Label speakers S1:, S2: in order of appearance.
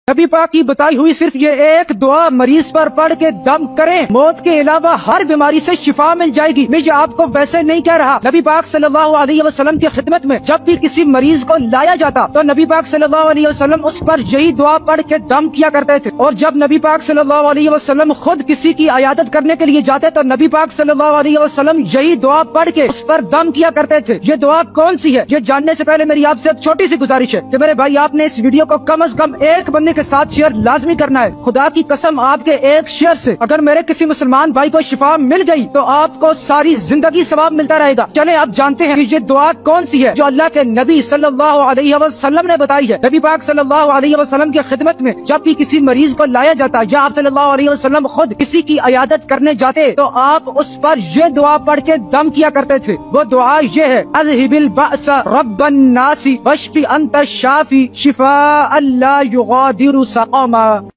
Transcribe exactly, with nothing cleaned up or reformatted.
S1: نبی پاک کی بتائی ہوئی صرف یہ ایک دعا مریض پر پڑھ کے دم کریں، موت کے علاوہ ہر بیماری سے شفا مل جائے گی۔ میں یہ آپ کو ویسے نہیں کہہ رہا، نبی پاک صلی اللہ علیہ وسلم کی خدمت میں جب بھی کسی مریض کو لایا جاتا تو نبی پاک صلی اللہ علیہ وسلم اس پر یہی دعا پڑھ کے دم کیا کرتے تھے، اور جب نبی پاک صلی اللہ علیہ وسلم خود کسی کی عیادت کرنے کے لیے جاتے تو نبی پاک صلی اللہ علیہ وسلم یہی دعا پڑھ کے اس پر دم کیا کرتے تھے۔ یہ دعا کون سی ہے، یہ جاننے سے پہلے میری آپ سے ایک چھوٹی سی گزارش ہے کہ میرے بھائی آپ نے اس ویڈیو کو کم از کم ایک بندے کے ساتھ شیئر لازمی کرنا ہے۔ خدا کی قسم آپ کے ایک شیئر سے اگر میرے کسی مسلمان بھائی کو شفا مل گئی تو آپ کو ساری زندگی ثواب ملتا رہے گا۔ چلیں اب جانتے ہیں کہ یہ دعا کون سی ہے جو اللہ کے نبی صلی اللہ علیہ وسلم نے بتائی ہے۔ نبی پاک صلی اللہ علیہ وسلم کی خدمت میں جب بھی کسی مریض کو لایا جاتا یا آپ صلی اللہ علیہ وسلم خود کسی کی عیادت کرنے جاتے تو آپ اس پر یہ دعا پڑھ کے دم کیا کرتے تھے۔ وہ دعا یہ ہے، اذهب البأس رب الناس واشف انت الشافی شفاء لا یغادر سقما۔